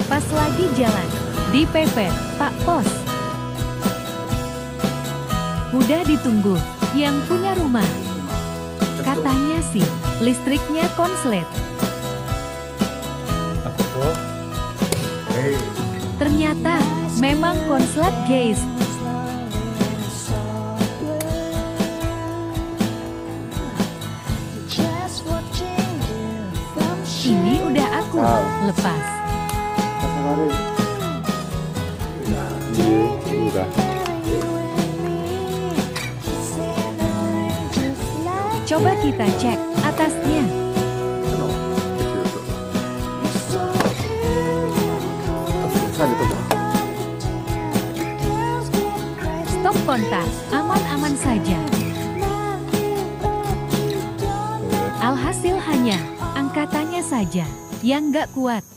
Pas lagi jalan, dipepet Pak Pos. Udah ditunggu, yang punya rumah. Katanya sih, listriknya konslet. Ternyata, memang konslet guys. Ini udah aku lepas. Coba kita cek atasnya. Stop kontak, aman-aman saja. Alhasil hanya angkatannya saja yang nggak kuat.